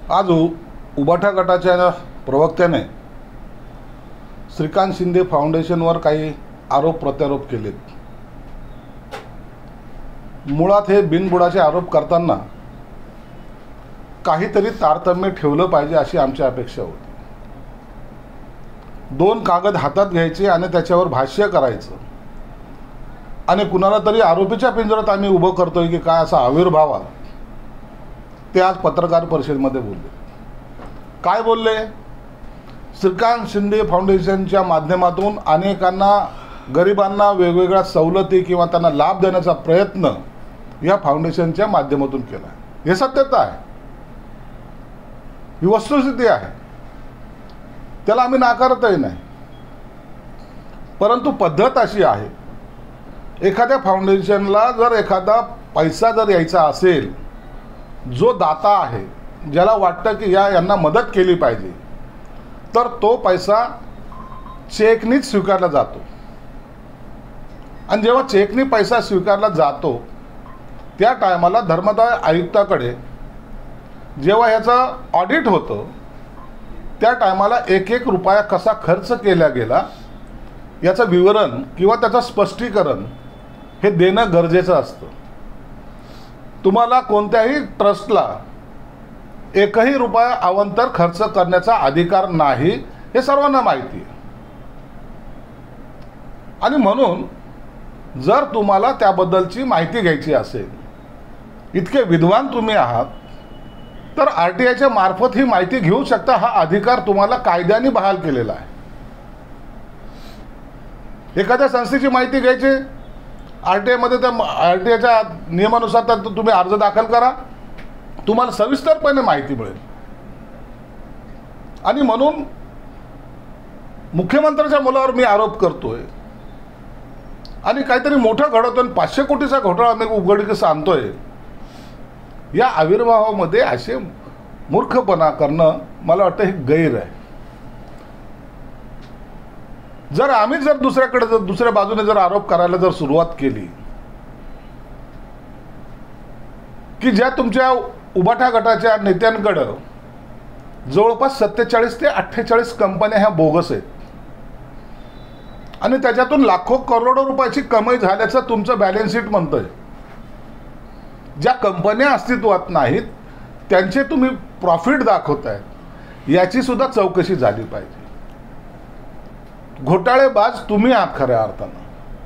आज उबाठा गटाच्या प्रवक्त्याने श्रीकांत शिंदे फाउंडेशनवर काही आरोप प्रत्यारोप केलेत. मुळात हे बिनबुडाचे आरोप करताना काहीतरी तारतम्य ठेवलं पाहिजे अशी आमची अपेक्षा होती. दोन कागद हातात घ्यायचे आणि त्याच्यावर भाष्य करायचं आणि कुणाला तरी आरोपीच्या पिंजऱ्यात आम्ही उभं करतोय की काय असा आविर्भाव आला. ते आज पत्रकार परिषदेमध्ये बोलले. काय बोलले? श्रीकांत शिंदे फाउंडेशनच्या माध्यमातून अनेकांना गरिबांना वेगवेगळ्या सवलती किंवा त्यांना लाभ देण्याचा प्रयत्न या फाउंडेशनच्या माध्यमातून केला. हे सत्यता आहे, ही वस्तुस्थिती आहे, त्याला आम्ही नाकारतही नाही. परंतु पद्धत अशी आहे, एखाद्या फाउंडेशनला जर एखादा पैसा जर यायचा असेल, जो दाता आहे ज्याला वाटतं की यांना मदत केली पाहिजे, तर तो पैसा चेकनीच स्वीकारला जातो. आणि जेव्हा चेकनी पैसा स्वीकारला जातो त्या टायमाला धर्मदाय आयुक्ताकडे जेव्हा ह्याचं ऑडिट होतं त्या टायमाला एक एक रुपया कसा खर्च केला गेला याचं विवरण किंवा त्याचं स्पष्टीकरण हे देणं गरजेचं असतं. तुम्हाला कोणत्याही ट्रस्टला एकही रुपया अवांतर खर्च करण्याचा अधिकार नाही, हे सर्वांना माहिती आहे. आणि म्हणून जर तुम्हाला त्याबद्दलची माहिती घ्यायची असेल, इतके विद्वान तुम्ही आहात, तर RTIच्या मार्फत ही माहिती घेऊ शकता. हा अधिकार तुम्हाला कायद्याने बहाल केलेला आहे. एखाद्या संस्थेची माहिती घ्यायची RTIमध्ये, त्या RTIच्या नियमानुसार तर तुम्ही अर्ज दाखल करा, तुम्हाला सविस्तरपणे माहिती मिळेल. आणि म्हणून मुख्यमंत्र्यांच्या मुलावर मी आरोप करतोय आणि काहीतरी मोठं घडवतोय, 500 कोटीचा घोटाळा मी उघडकीस आणतोय. या आविर्भावामध्ये असे मूर्खपणा करणं मला वाटतं हे गैर आहे. जर आम्ही जर दुसऱ्या बाजूने जर आरोप करायला जर सुरुवात केली की ज्या तुमच्या उबाठा गटाच्या नेत्यांकडं जवळपास 47 ते 48 कंपन्या ह्या बोगस आहेत आणि त्याच्यातून लाखो करोडो रुपयाची कमाई झाल्याचं तुमचं बॅलन्स शीट म्हणतंय. ज्या कंपन्या अस्तित्वात नाहीत त्यांचे तुम्ही प्रॉफिट दाखवताय, याची सुद्धा चौकशी झाली पाहिजे. घोटाळेबाज तुम्ही आहात खऱ्या अर्थानं.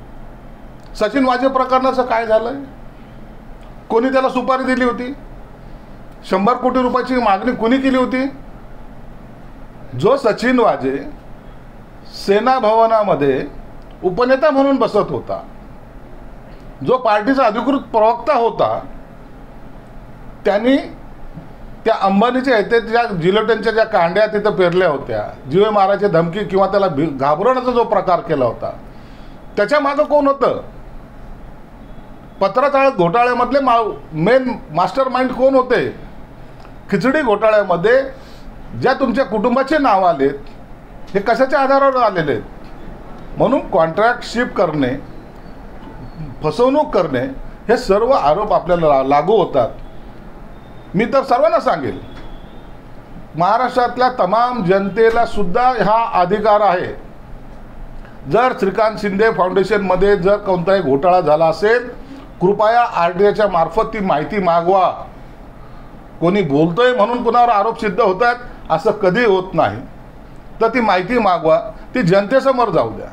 सचिन वाजे प्रकरणाचं काय झालंय? कोणी त्याला सुपारी दिली होती? 100 कोटी रुपयाची मागणी कोणी केली होती? जो सचिन वाजे सेना भवनामध्ये उपनेता म्हणून बसत होता, जो पार्टीचा अधिकृत प्रवक्ता होता, त्यांनी त्या अंबानीच्या इथे ज्या जिलेटिनच्या ज्या कांड्या तिथं पेरल्या होत्या, जीवे मारायची धमकी किंवा त्याला घाबरवण्याचा जो प्रकार केला होता, त्याच्या मागं कोण होतं? पत्रचाळ घोटाळ्यामधले मेन मास्टर माइंड कोण होते? खिचडी घोटाळ्यामध्ये ज्या तुमच्या कुटुंबाचे नाव आलेत, हे कशाच्या आधारावर आलेले आहेत? म्हणून कॉन्ट्रॅक्टशिप करणे, फसवणूक करणे, हे सर्व आरोप आपल्याला लागू होतात. मी तर सर्वांना सांगेल, महाराष्ट्रातल्या तमाम जनतेला सुद्धा हा अधिकार आहे. जर श्रीकांत शिंदे फाउंडेशनमध्ये जर कोणताही घोटाळा झाला असेल, कृपया RTIच्या मार्फत ती माहिती मागवा. कोणी बोलतोय म्हणून कुणावर आरोप सिद्ध होतात असं कधी होत नाही. तर ती माहिती मागवा, ती जनतेसमोर जाऊ द्या.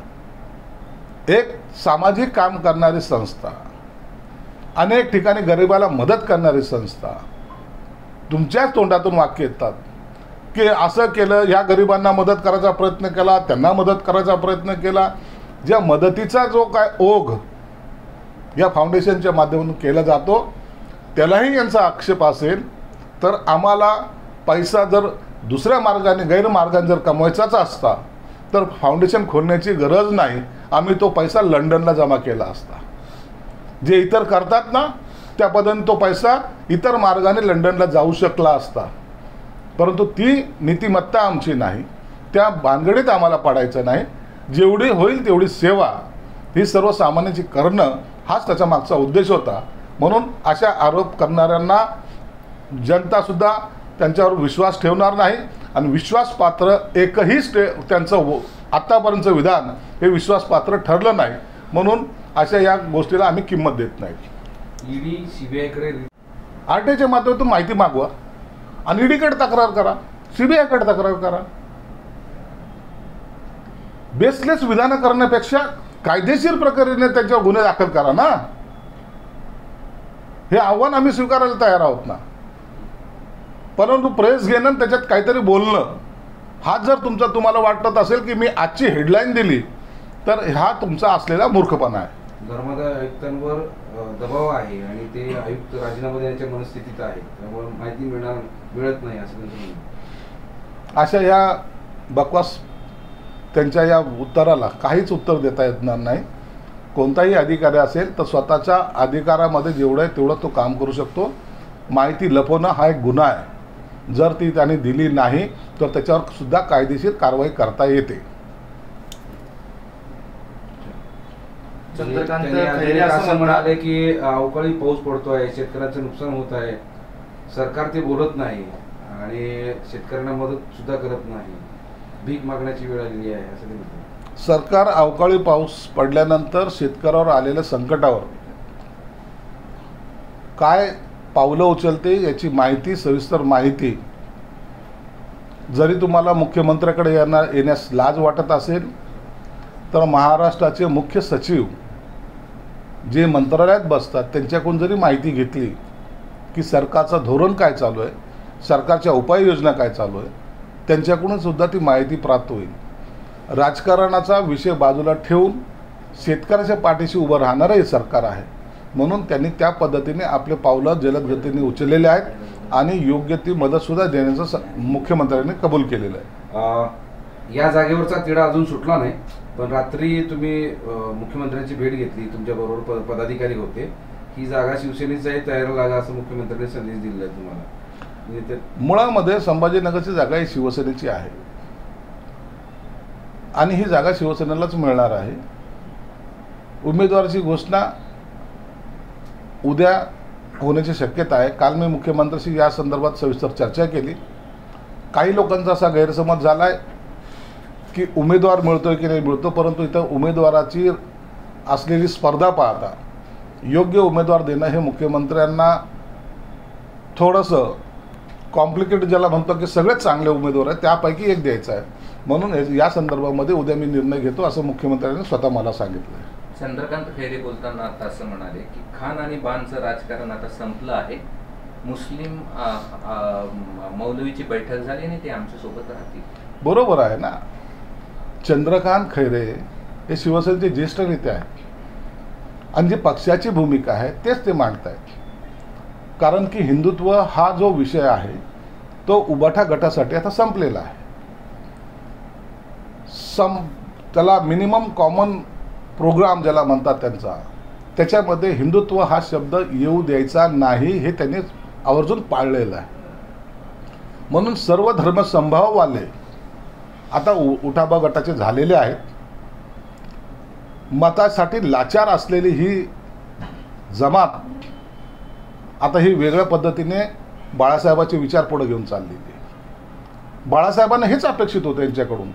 एक सामाजिक काम करणारी संस्था, अनेक ठिकाणी गरिबाला मदत करणारी संस्था, तुमच्याच तोंडातून वाक्य येतात की असं केलं, ह्या गरिबांना मदत करायचा प्रयत्न केला, त्यांना मदत करायचा प्रयत्न केला. ज्या मदतीचा जो काय ओघ या फाउंडेशनच्या माध्यमातून केला जातो, त्यालाही यांचा आक्षेप असेल तर आम्हाला पैसा जर दुसऱ्या मार्गाने गैरमार्गाने जर कमवायचाच असता तर फाउंडेशन खोलण्याची गरज नाही. आम्ही तो पैसा लंडनला जमा केला असता. जे इतर करतात ना, त्या पद्धतीने तो पैसा इतर मार्गाने लंडनला जाऊ शकला असता. परंतु ती नीतिमत्ता आमची नाही, त्या भानगडीत आम्हाला पडायचं नाही. जेवढी होईल तेवढी सेवा ही सर्वसामान्याची करणं हाच त्याचा मागचा उद्देश होता. म्हणून अशा आरोप करणाऱ्यांना जनतासुद्धा त्यांच्यावर विश्वास ठेवणार नाही आणि विश्वासपात्र एकही त्यांचं आत्तापर्यंतचं विधान हे विश्वासपात्र ठरलं नाही. म्हणून अशा या गोष्टीला आम्ही किंमत देत नाही. ईडी सीबीआयकडे आरटीआयच्या माध्यमातून माहिती मागवा आणि ईडीकडे तक्रार करा, सीबीआयकडे तक्रार करा. बेसलेस विधानं करण्यापेक्षा कायदेशीर प्रक्रियेने त्यांच्यावर गुन्हे दाखल करा ना. हे आव्हान आम्ही स्वीकारायला तयार आहोत ना. परंतु प्रेस घेणं आणि त्याच्यात काहीतरी बोलणं हा जर तुम्हाला वाटत असेल की मी आजची हेडलाईन दिली तर हा तुमचा असलेला मूर्खपणा आहे. धर्मादाय आयुक्तांवर दबाव आहे आणि ते आयुक्त राजीनामा देण्याच्या मनस्थितीत आहेत, त्यामुळे माहिती मिळत नाही असं त्यांचं म्हणणं. अशा या बकवास त्यांच्या या उत्तराला काहीच उत्तर देता येणार नाही. कोणताही अधिकारी असेल तर स्वतःच्या अधिकारामध्ये जेवढं आहे तेवढं तो काम करू शकतो. माहिती लपवणं हा एक गुन्हा आहे. जर ती त्याने दिली नाही तर त्याच्यावर सुद्धा कायदेशीर कारवाई करता येते. त्यांनी असं म्हणाले की अवकाळी पाऊस पडतोय, शेतकऱ्यांचं नुकसान होत आहे, सरकार ते बोलत नाही आणि शेतकऱ्यांना मदत सुद्धा करत नाही, भीक मागण्याची वेळ आलेली आहे असं ते म्हणतात. सरकार अवकाळी पाऊस पडल्यानंतर शेतकऱ्यावर आलेल्या संकटावर काय पावलं उचलते याची माहिती, सविस्तर माहिती जरी तुम्हाला मुख्यमंत्र्याकडे येण्यास लाज वाटत असेल तर महाराष्ट्राचे मुख्य सचिव जे मंत्रालयात बसतात त्यांच्याकडून जरी माहिती घेतली की सरकारचं धोरण काय चालू आहे, सरकारच्या उपाययोजना काय चालू आहे, त्यांच्याकडून सुद्धा ती माहिती प्राप्त होईल. राजकारणाचा विषय बाजूला ठेवून शेतकऱ्याच्या पाठीशी उभं राहणारं हे सरकार आहे. म्हणून त्यांनी त्या पद्धतीने आपले पावलं जलद गतीने उचललेले आहेत आणि योग्य ती मदतसुद्धा देण्याचं मुख्यमंत्र्यांनी कबूल केलेलं आहे. या जागेवरचा तिढा अजून सुटला नाही, पण रात्री तुम्ही मुख्यमंत्र्यांची भेट घेतली, तुमच्याबरोबर पदाधिकारी होते. ही जागा शिवसेनेची आहे, तयार लागा असं मुख्यमंत्र्यांनी संदेश दिला आहे तुम्हाला. मुळामध्ये संभाजीनगरची जागा ही शिवसेनेची आहे आणि ही जागा शिवसेनेलाच मिळणार आहे. उमेदवाराची घोषणा उद्या होण्याची शक्यता आहे. काल मी मुख्यमंत्र्यांशी या संदर्भात सविस्तर चर्चा केली. काही लोकांचा असा गैरसमज झाला आहे की उमेदवार मिळतोय की नाही मिळतो, परंतु इथं उमेदवाराची असलेली स्पर्धा पाहता योग्य उमेदवार देणं हे मुख्यमंत्र्यांना थोडंसं कॉम्प्लिकेटेड, ज्याला म्हणतो की सगळेच चांगले उमेदवार आहेत त्यापैकी एक द्यायचा आहे. म्हणून या संदर्भामध्ये उद्या मी निर्णय घेतो असं मुख्यमंत्र्यांनी स्वतः मला सांगितलं. चंद्रकांत खैरे बोलताना आता असं म्हणाले की खान आणि बाणचं राजकारण आता संपलं आहे, मुस्लिम मौलवीची बैठक झाली आणि ते आमच्यासोबत राहतील. बरोबर आहे ना. चंद्रकांत खैरे हे शिवसेनेचे ज्येष्ठ नेते आहेत आणि जी पक्षाची भूमिका आहे तेच ते मांडत आहेत. कारण की हिंदुत्व हा जो विषय आहे तो उबाठा गटासाठी आता संपलेला आहे. त्याला मिनिमम कॉमन प्रोग्राम ज्याला म्हणतात त्याच्यामध्ये हिंदुत्व हा शब्द येऊ द्यायचा नाही हे त्यांनी आवर्जून पाळलेलं आहे. म्हणून सर्व धर्मसंभाववाले आता उठाबा गटाचे झालेले आहेत. मतासाठी लाचार असलेली ही जमात आता ही वेगळ्या पद्धतीने बाळासाहेबांचे विचार पुढे घेऊन चाललेली आहे. बाळासाहेबांना हेच अपेक्षित होतं यांच्याकडून.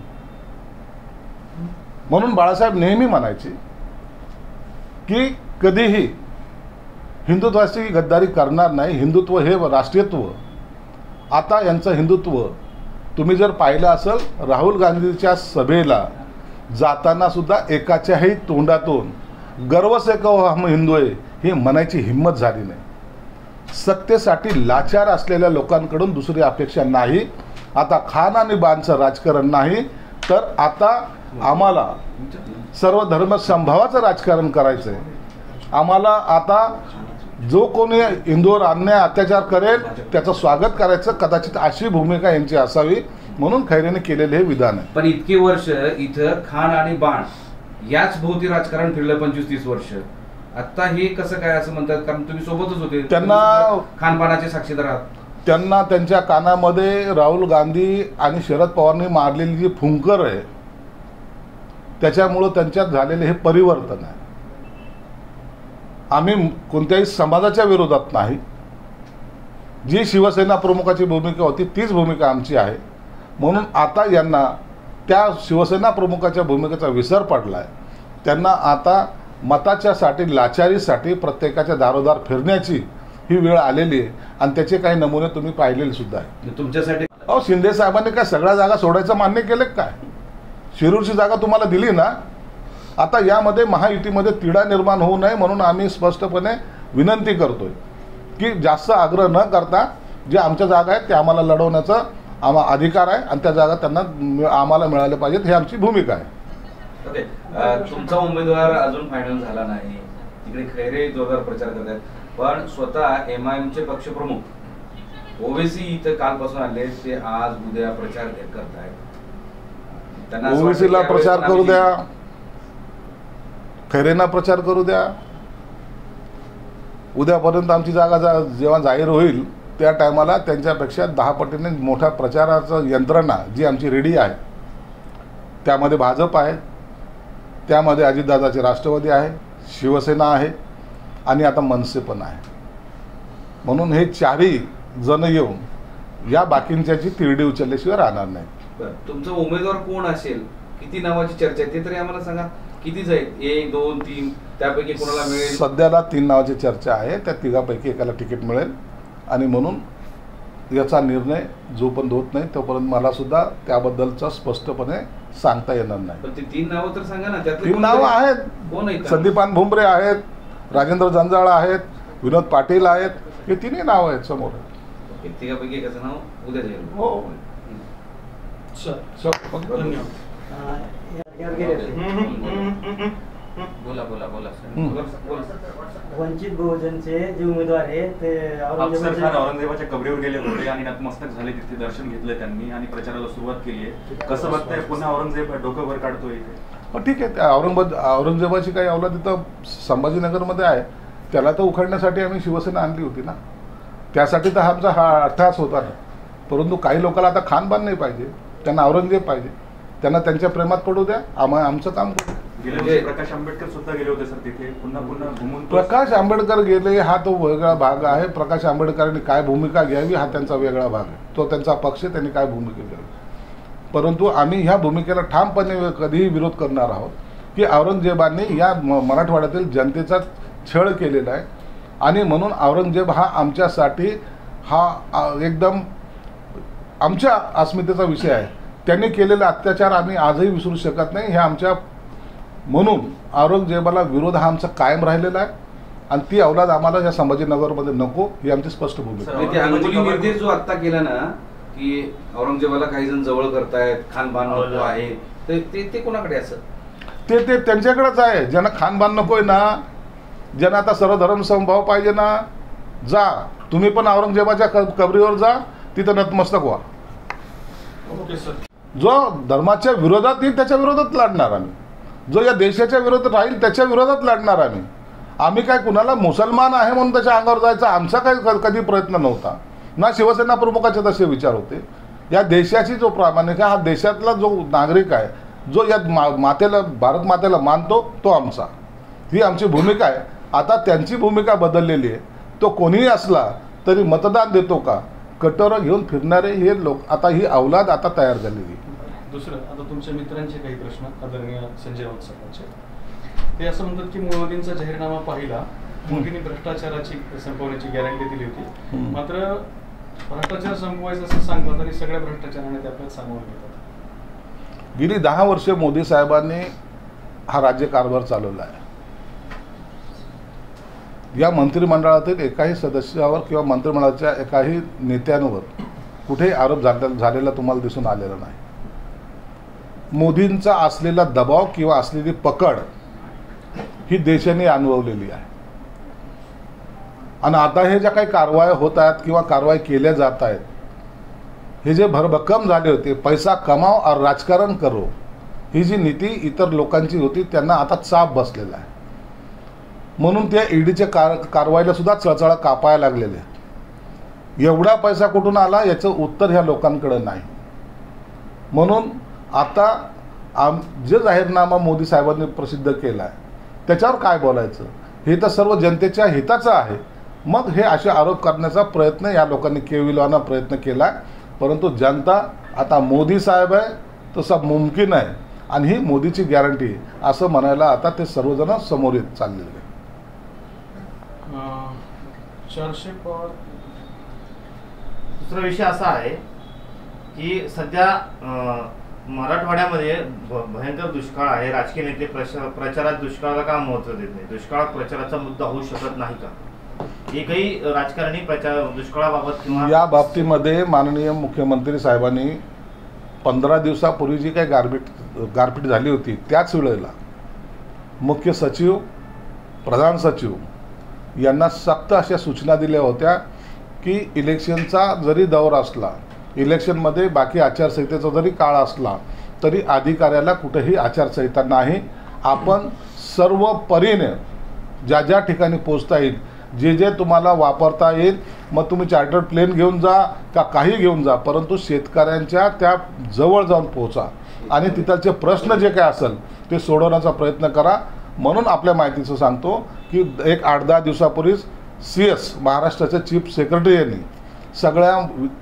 म्हणून बाळासाहेब नेहमी म्हणायचे की कधीही हिंदुत्वाची गद्दारी करणार नाही, हिंदुत्व हे राष्ट्रीयत्व. आता यांचं हिंदुत्व तुम्ही जर पाहिलं असेल राहुल गांधीच्या सभेला जाताना सुद्धा एकाच्याही तोंडातून गर्व से कहो हम हिंदू आहे हे म्हणायची हिंमत झाली नाही. सत्तेसाठी लाचार असलेल्या लोकांकडून दुसरी अपेक्षा नाही. आता खान आणि बाणचं राजकारण नाही तर आता आम्हाला सर्व धर्मसंभावाचं राजकारण करायचं आहे. आम्हाला आता जो कोणी हिंदूवर अन्याय अत्याचार करेल त्याचं स्वागत करायचं, कदाचित अशी भूमिका यांची असावी म्हणून खैरेने केलेले हे विधान आहे. पण इतके वर्ष इथं खान आणि बाण याच भोवती राजकारण फिरलं 25-30 वर्ष. आता हे कसं काय असं म्हणतात, कारण तुम्ही सोबतच होते, त्यांना खानपानाचे साक्षीदार आहात. त्यांना त्यांच्या कानामध्ये राहुल गांधी आणि शरद पवारांनी मारलेली जी फुंकर आहे त्याच्यामुळं त्यांच्यात झालेले हे परिवर्तन आहे. आम्ही कोणत्याही समाजाच्या विरोधात नाही, जी शिवसेना प्रमुखाची भूमिका होती तीच भूमिका आमची आहे. म्हणून आता यांना त्या शिवसेना प्रमुखाच्या भूमिकेचा विसर पडला आहे. त्यांना आता मताच्यासाठी लाचारीसाठी प्रत्येकाच्या दारोदार फिरण्याची ही वेळ आलेली आहे आणि त्याचे काही नमुने तुम्ही पाहिलेले सुद्धा आहे. तुमच्यासाठी शिंदे साहेबांनी काय सगळ्या जागा सोडायचं मान्य केलं काय? शिरूरची जागा तुम्हाला दिली ना. आता यामध्ये महायुतीमध्ये तिढा निर्माण होऊ नये म्हणून आम्ही स्पष्टपणे विनंती करतोय की जास्त आग्रह न करता जे आमच्या जागा आहेत ते आम्हाला लढवण्याचा अधिकार आहे आणि त्या जागा त्यांना आम्हाला मिळाल्या पाहिजेत, ही आमची भूमिका आहे. ओके, तुमचा उमेदवार अजून फायनल झाला नाही. तिकडे खैरे जोरदार प्रचार करत आहेत, पण स्वतः MIMचे पक्षप्रमुख ओवेसी इथं कालपासून आले, ते आज उद्या प्रचार करत आहेत. ओवेसीला प्रचार करू द्या, खैरेंना प्रचार करू द्या. उद्यापर्यंत आमची जागा जेव्हा जाहीर होईल त्या टायमाला त्यांच्यापेक्षा 10 पटीने मोठ्या प्रचाराचं यंत्रणा जी आमची रेडी आहे, त्यामध्ये भाजप आहे, त्यामध्ये अजितदादाची राष्ट्रवादी आहे, शिवसेना आहे आणि आता मनसे पण आहे. म्हणून हे चारही जण येऊन या बाकींच्याची तिरडी उचलल्याशिवाय राहणार नाही. तुमचा उमेदवार कोण असेल, किती नावाची चर्चा आहे ते तरी आम्हाला सांगा. किती जाईल, 1 2 3 त्यापैकी कोणाला मिळेल? सध्याला 3 नावाची चर्चा आहे, त्या तिघापैकी एकाला तिकीट मिळेल आणि म्हणून याचा निर्णय जोपर्यंत होत नाही तोपर्यंत मला सुद्धा त्याबद्दलचा स्पष्टपणे सांगता येणार नाही. पण ती 3 नावं तर सांगा ना. त्यातली 3 नावं आहेत. कोण आहेत? संदीपान भुमरे आहेत, राजेंद्र जंजाळ आहेत, विनोद पाटील आहेत. हे 3ही नावं आहेत समोर. तिघापैकी एकाचं नाव उद्या जाईल. हो बोला बोला बोला वंचित बहुजनचे जे उमेदवार आहेत ते अफसर खान औरंगजेबाच्या कबरीवर गेले होते आणि नतमस्तक झाले, तिथे दर्शन घेतलं त्यांनी आणि प्रचाराला सुरुवात केली आहे. कसं बघताय, पुन्हा औरंगजेब डोकं वर काढतोय इथे? ठीक आहे. औरंगजेबाची काही औलाद इथं संभाजीनगरमध्ये आहे, त्याला तर उखाडण्यासाठी आम्ही शिवसेना आणली होती ना. त्यासाठी तर आमचा हा अट्टहास होता ना. परंतु काही लोकांना आता खानबान नाही पाहिजे, त्यांना औरंगजेब पाहिजे. त्यांना त्यांच्या प्रेमात पडू द्या, आमचं काम करू. प्रकाश आंबेडकर सुद्धा गेले होते सर तिथे, पुन्हा पुन्हा घुमून. प्रकाश आंबेडकर गेले हा तो वेगळा भाग आहे. प्रकाश आंबेडकरांनी काय भूमिका घ्यावी हा त्यांचा वेगळा भाग आहे. तो त्यांचा पक्ष, त्यांनी काय भूमिका घ्यावी. परंतु आम्ही ह्या भूमिकेला ठामपणे कधीही विरोध करणार आहोत की औरंगजेबांनी या मराठवाड्यातील जनतेचा छळ केलेला आहे आणि म्हणून औरंगजेब हा आमच्यासाठी हा एकदम आमच्या अस्मितेचा विषय आहे. त्यांनी केलेले अत्याचार आम्ही आजही विसरू शकत नाही. हे आमच्या म्हणून औरंगजेबाला विरोध हा आमचा कायम राहिलेला आहे आणि ती औलाद आम्हाला या संभाजीनगरमध्ये नको, ही आमची स्पष्ट भूमिका आहे. अंगुली निर्देश जो आता केला ना की औरंगजेबाला काही जण जवळ करतायत, खानबान नको आहे, ते कोणाकडे असं? ते त्यांच्याकडेच आहे. ज्यांना खानबान नकोय ना, ज्यांना आता सर्वधर्म समभाव पाहिजे ना, जा तुम्ही पण औरंगजेबाच्या कबरीवर जा, तिथं नतमस्तक व्हा. जो धर्माच्या विरोधात येईल त्याच्या विरोधात लढणार आम्ही. जो या देशाच्या विरोधात राहील त्याच्या विरोधात लढणार आम्ही. आम्ही काय कुणाला मुसलमान आहे म्हणून त्याच्या अंगावर जायचा आमचा काही कधी प्रयत्न नव्हता ना. शिवसेना प्रमुखाचे तसे विचार होते. या देशाची जो प्रामाणिक आहे, हा देशातला जो नागरिक आहे, जो या मातेला, भारत मातेला मानतो, तो आमचा. ही आमची भूमिका आहे. आता त्यांची भूमिका बदललेली आहे. तो कोणीही असला तरी मतदान देतो का, कटोरं घेऊन फिरणारे हे लोक, आता ही अवलाद आता तयार झालेली. दुसरं, आता तुमच्या मित्रांचे काही प्रश्न आदरणीय संजय राऊत साहेबांचे, ते असं म्हणतात की मोदींचा जाहीरनामा पाहिला, मोदींनी भ्रष्टाचाराची संपवण्याची गॅरंटी दिली होती, मात्र भ्रष्टाचार संपवायचं असं सांगतात आणि सगळ्या भ्रष्टाचाराने ते आपल्याला सामावून घेतात. गेली 10 वर्षे मोदी साहेबांनी हा राज्यकारभार चालवला आहे. या मंत्रिमंडळातील एकाही सदस्यावर किंवा मंत्रिमंडळाच्या एकाही नेत्यांवर कुठेही आरोप झालेला तुम्हाला दिसून आलेला नाही. मोदींचा असलेला दबाव किंवा असलेली पकड ही देशाने अनुभवलेली आहे. आणि आता हे ज्या काही कारवाया होत आहेत किंवा कारवाई केल्या जात आहेत, हे जे भरभक्कम झाले होते, पैसा कमाओ और राजकारण करो, ही जी नीती इतर लोकांची होती त्यांना आता चाप बसलेला आहे. म्हणून त्या ईडीच्या कारवाईला सुद्धा चळचळा कापायला लागलेले आहेत. एवढा पैसा कुठून आला याचं उत्तर ह्या लोकांकडे नाही. म्हणून आता जे जाहीरनामा मोदी साहेबांनी प्रसिद्ध केला आहे त्याच्यावर काय बोलायचं, हे तर सर्व जनतेच्या हिताचं आहे. मग हे असे आरोप करण्याचा प्रयत्न या लोकांनी केविलवाना प्रयत्न केला, परंतु जनता आता मोदी साहेब आहे तसा मुमकिन आहे आणि ही मोदीची गॅरंटी असं म्हणायला आता ते सर्वजण समोर येत चाललेले. 400 पार. दुसरा विषय असा आहे की सध्या मराठवाड्यामध्ये भयंकर दुष्काळ आहे. राजकीय नेते प्रचारात दुष्काळाला का महत्त्व देत नाही? दुष्काळात प्रचाराचा मुद्दा होऊ शकत नाही का? एकही राजकारणी दुष्काळाबाबत किंवा या बाबतीमध्ये माननीय मुख्यमंत्री साहेबांनी 15 दिवसापूर्वी जी काही गारपीट झाली होती त्याच वेळेला मुख्य सचिव, प्रधान सचिव यांना सक्त अशा सूचना दिल्या होत्या की इलेक्शनचा जरी दौर असला, इलेक्शनमध्ये बाकी आचारसंहितेचा जरी काळ असला तरी अधिकाऱ्याला कुठेही आचारसंहिता नाही. आपण सर्व परीने ज्या ज्या ठिकाणी पोचता येईल, जे जे तुम्हाला वापरता येईल, मग तुम्ही चार्टर्ड प्लेन घेऊन जा का काही घेऊन जा, परंतु शेतकऱ्यांच्या त्या जवळ जाऊन पोहोचा आणि तिथलचे प्रश्न जे काय असेल ते सोडवण्याचा प्रयत्न करा. म्हणून आपल्या माहितीचं सांगतो की एक 8-10 दिवसापूर्वीच CS महाराष्ट्राचे चीफ सेक्रेटरी यांनी सगळ्या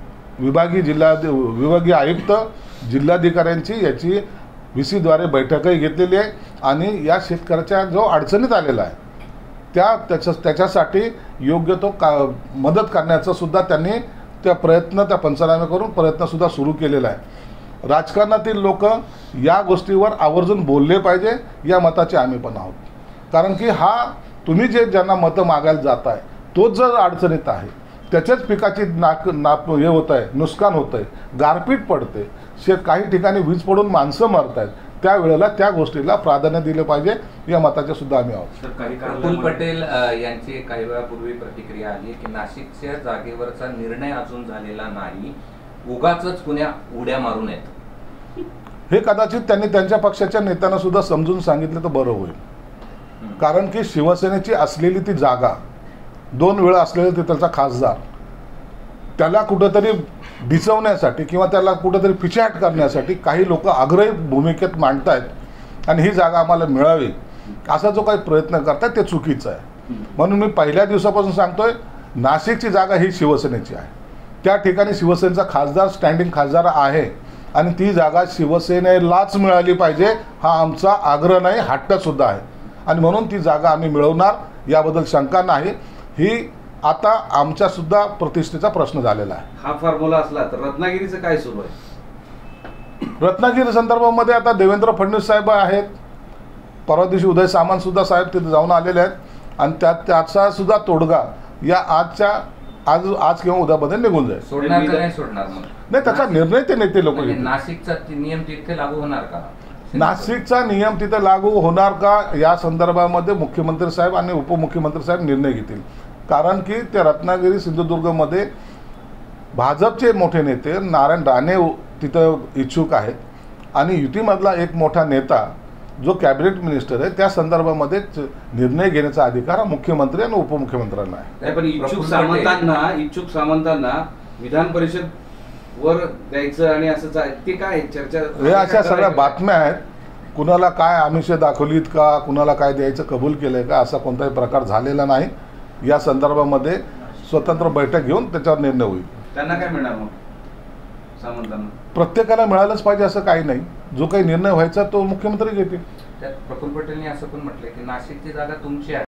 विभागीय आयुक्त, जिल्हाधिकाऱ्यांची याची VC द्वारे बैठकही घेतलेली आहे आणि या शेतकऱ्याच्या जो अडचणीत आलेला आहे त्याच्यासाठी योग्य तो मदत करण्याचा सुद्धा त्यांनी त्या पंचनामे करून प्रयत्नसुद्धा सुरू केलेला आहे. राजकारणातील लोक या गोष्टीवर आवर्जून बोलले पाहिजे, या मताचे आम्ही पण आहोत. कारण की तुम्ही ज्यांना मतं मागायला जाताय तोच जर अडचणीत आहे, त्याच्याच पिकाची हे होत आहे, नुकसान होतं आहे, गारपीट पडते, काही ठिकाणी वीज पडून माणसं मरत आहेत, त्यावेळेला त्या गोष्टीला प्राधान्य दिलं पाहिजे, या मताचे सुद्धा आम्ही आहोत. प्रफुल्ल पटेल यांची काही वेळापूर्वी प्रतिक्रिया आली की नाशिकच्या जागेवरचा निर्णय अजून झालेला नाही, उगाचच कुण्या उड्या मारू नयेत. हे कदाचित त्यांनी त्यांच्या पक्षाच्या नेत्यांना सुद्धा समजून सांगितलं तर बरं होईल. कारण की शिवसेनेची असलेली ती जागा, 2 वेळा असलेला तिथलचा खासदार, त्याला कुठंतरी डिचवण्यासाठी किंवा त्याला कुठंतरी पिछाट करण्यासाठी काही लोक आग्रही भूमिकेत मांडतायत आणि ही जागा आम्हाला मिळावी असा जो काही प्रयत्न करतायत ते चुकीचं आहे. म्हणून मी पहिल्या दिवसापासून सांगतोय, नाशिकची जागा ही शिवसेनेची आहे. त्या ठिकाणी शिवसेनेचा खासदार स्टँडिंग खासदार आहे आणि ती जागा शिवसेनेलाच मिळाली पाहिजे हा आमचा आग्रह नाही, हट्टसुद्धा आहे. आणि म्हणून ती जागा आम्ही मिळवणार, याबद्दल शंका नाही. ही आता आमच्या सुद्धा प्रतिष्ठेचा प्रश्न झालेला आहे. हा फॉर्म्युला असला तर रत्नागिरीचं काय सुरू आहे? रत्नागिरी संदर्भामध्ये आता देवेंद्र फडणवीस साहेब आहेत, परवा दिवशी उदय सामंत सुद्धा साहेब तिथे जाऊन आलेले आहेत आणि त्याचा सुद्धा तोडगा या आज किंवा उद्यामध्ये निघून जाईल. सोडणार का नाही सोडणार? नाही, त्याचा निर्णय ते नेते लोक. नाशिकचा नियम तिथे लागू होणार का? नाशिकचा नियम तिथे लागू होणार का या संदर्भामध्ये मुख्यमंत्री साहेब आणि उपमुख्यमंत्री साहेब निर्णय घेतील. कारण की त्या रत्नागिरी सिंधुदुर्गमध्ये भाजपचे मोठे नेते नारायण राणे तिथं इच्छुक आहेत आणि युतीमधला एक मोठा नेता जो कॅबिनेट मिनिस्टर आहे त्या संदर्भामध्ये निर्णय घेण्याचा अधिकार हा मुख्यमंत्री आणि उपमुख्यमंत्र्यांना आहे. पण इच्छुक सामंतांना विधान परिषद वर द्यायचं आणि असं ते काय चर्चा, हे अशा सगळ्या बातम्या आहेत. कुणाला काय आमिषे दाखवलीत का, कुणाला काय द्यायचं कबूल केलंय का, असा कोणताही प्रकार झालेला नाही. या संदर्भामध्ये स्वतंत्र बैठक घेऊन त्याच्यावर निर्णय होईल. त्यांना काय मिळणार मग सामंतांना? प्रत्येकाला मिळालंच पाहिजे असं काही नाही. जो काही निर्णय व्हायचा तो मुख्यमंत्री घेतील. त्यात प्रफुल्ल पटेलने असं पण म्हटलंय की नाशिकची जागा तुमची आहे.